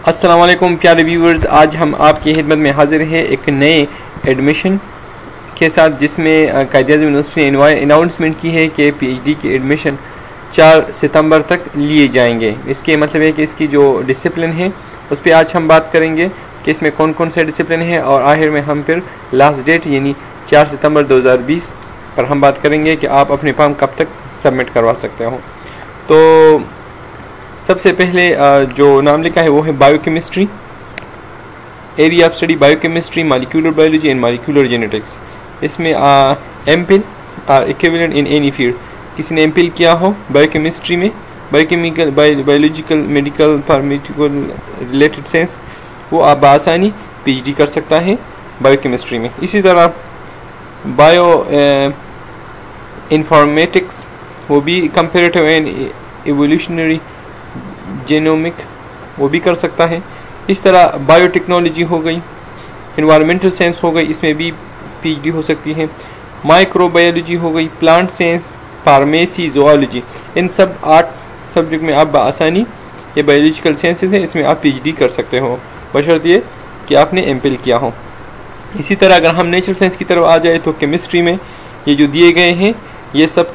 अस्सलाम वालेकुम प्यारे व्यूवर्स, आज हम आपकी खिदमत में हाजिर हैं एक नए एडमिशन के साथ, जिसमें कायद-ए-आज़म यूनिवर्सिटी ने अनाउंसमेंट की है कि पीएचडी की एडमिशन 4 सितंबर तक लिए जाएंगे। इसके मतलब है कि इसकी जो डिसिप्लिन है उस पर आज हम बात करेंगे कि इसमें कौन कौन से डिसिप्लिन है, और आखिर में हम फिर लास्ट डेट यानी 4 सितंबर 2020 पर हम बात करेंगे कि आप अपने फॉर्म कब तक सबमिट करवा सकते हो। तो सबसे पहले जो नाम लिखा है वो है biochemistry, area of study biochemistry, molecular biology and molecular genetics. इसमें MPhil equivalent in any field, किसी ने MPhil किया हो बायोकेमिस्ट्री में, biochemical, biological, medical, pharmaceutical related science, वो आप बआसानी PhD कर सकता है बायोकेमिस्ट्री में। इसी तरह बायो इन्फॉर्मेटिक्स, वो भी कंपैरेटिव एंड एवोल्यूशनरी, जेनोमिक, वो भी कर सकता है। इस तरह बायोटेक्नोलॉजी हो गई, इन्वायरमेंटल साइंस हो गई, इसमें भी PhD हो सकती है। माइक्रोबायोलॉजी हो गई, प्लांट साइंस, फार्मेसी, ज़ूलॉजी, इन सब 8 सब्जेक्ट में आप बआसानी, ये बायोलॉजिकल साइंसेज है, इसमें आप PhD कर सकते हो बशर्ते कि आपने MPhil किया हो। इसी तरह अगर हम नेचुरल साइंस की तरफ आ जाए तो केमिस्ट्री में ये जो दिए गए हैं ये सब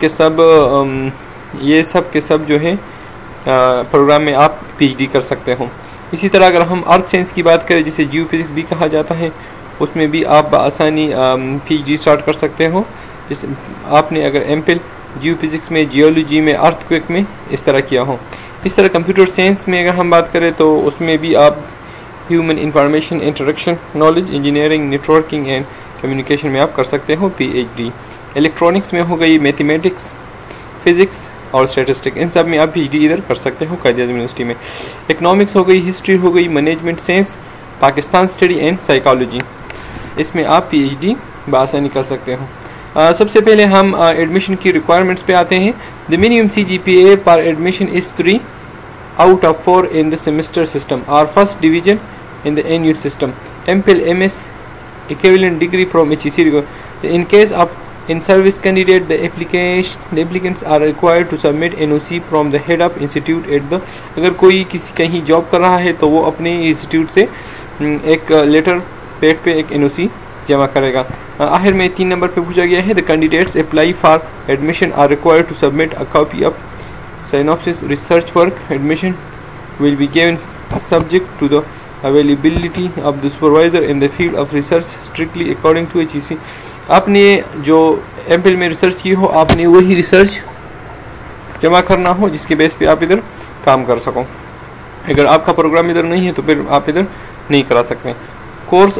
के सब जो है प्रोग्राम में आप PhD कर सकते हो। इसी तरह अगर हम अर्थ साइंस की बात करें, जिसे जियो फिजिक्स भी कहा जाता है, उसमें भी आप बआसानी PhD स्टार्ट कर सकते हो। जिस आपने अगर MPhil जियो फिजिक्स में, जियोलॉजी में, अर्थक्वेक में इस तरह किया हो। इस तरह कंप्यूटर साइंस में अगर हम बात करें तो उसमें भी आप human information interaction knowledge, engineering, networking and communication में आप कर सकते हो PhD। इलेक्ट्रॉनिक्स में हो गई मैथमेटिक्स, फिज़िक्स और स्टैटिस्टिक, इन सब में आप PhD इधर कर सकते हो कायद-ए-आज़म यूनिवर्सिटी में। इकोनॉमिक्स हो गई, हिस्ट्री हो गई, management science, Pakistan study and psychology, इसमें आप PhD बआसानी कर सकते हो। सबसे पहले हम एडमिशन की रिक्वायरमेंट्स पे आते हैं। द मिनिमम CGPA पर admission is 3 out of 4 in the semester system or first division in the annual system. MPhil MS equivalent degree from HEC. In case of in-service candidate, the applicants are required to submit NOC from the head of institute at the, अगर कोई किसी कहीं job कर रहा है तो वो अपने इंस्टीट्यूट से एक लेटर पेड पे एक NOC जमा करेगा। आखिर में 3 नंबर पे पूछा गया है, the candidates apply for admission are required to submit a copy of synopsis research work. Admission will be given subject to the availability of the supervisor in the field of research strictly according to HEC. आपने जो MPhil में research की हो, आपने वही research जमा करना हो जिसके बेस पे आप इधर काम कर सको। अगर आपका प्रोग्राम इधर नहीं है तो फिर आप इधर नहीं करा सकते। कोर्स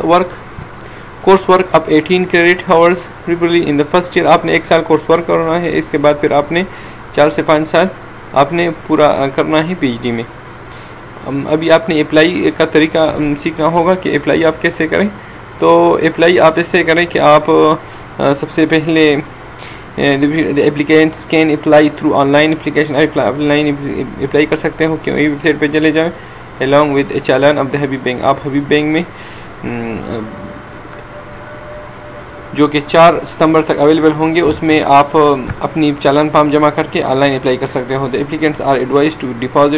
वर्क अब 18 credit hours preferably in the first year, आपने 1 साल कोर्स वर्क करना है, इसके बाद फिर आपने 4 से 5 साल आपने पूरा करना है PhD में। अभी आपने अप्लाई का तरीका सीखना होगा कि अप्लाई आप कैसे करें। तो अप्लाई आप इससे करें कि आप सबसे पहले applicants can apply through online application, online apply कर सकते हो, क्यों वेबसाइट पे चले जाएं along with a challan of the Habib Bank. आप हबीब बैंक में जो कि 4 सितंबर तक अवेलेबल होंगे, उसमें आप अपनी चालान फॉर्म जमा करके ऑनलाइन अप्लाई कर सकते हो। The applicants are advise to deposit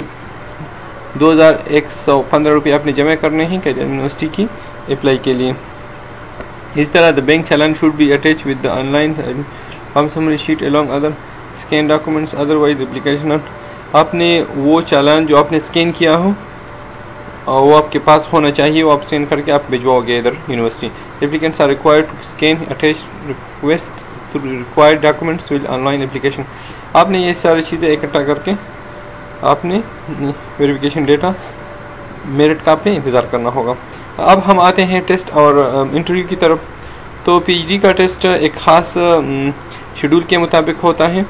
2115 रुपये आपने जमा करने हैं कायद-ए-आज़म यूनिवर्सिटी की अप्लाई के लिए। इस तरह the bank challan should be attach with the online form summary sheet along other scan documents, otherwise application not. आपने वो चालान जो आपने स्कैन किया हो वो आपके पास होना चाहिए, वो आप स्कैन करके आप भिजवाओगे इधर university. Applicants are required to scan attach request to required documents with online application. आपने ये सारी चीज़ें इकट्ठा करके आपने वेरिफिकेशन डेटा मेरिट का आपने इंतज़ार करना होगा। अब हम आते हैं टेस्ट और इंटरव्यू की तरफ। तो PhD का टेस्ट एक ख़ास शेड्यूल के मुताबिक होता है।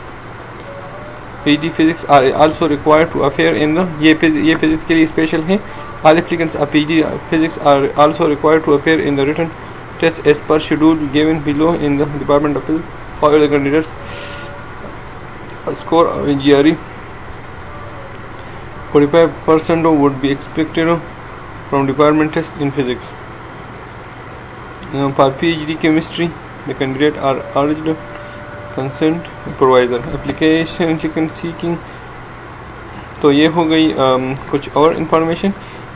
PhD physics are also required to appear in the, ये फिजिक्स के लिए स्पेशल है। All applicants of PhD physics are also required to appear in the written test as per schedule given below in the department of physics. However, the candidates score in GRE 45% would be expected from department test in physics. For PhD chemistry, the candidates are urged consent provider application seeking। तो ये हो गई कुछ और information.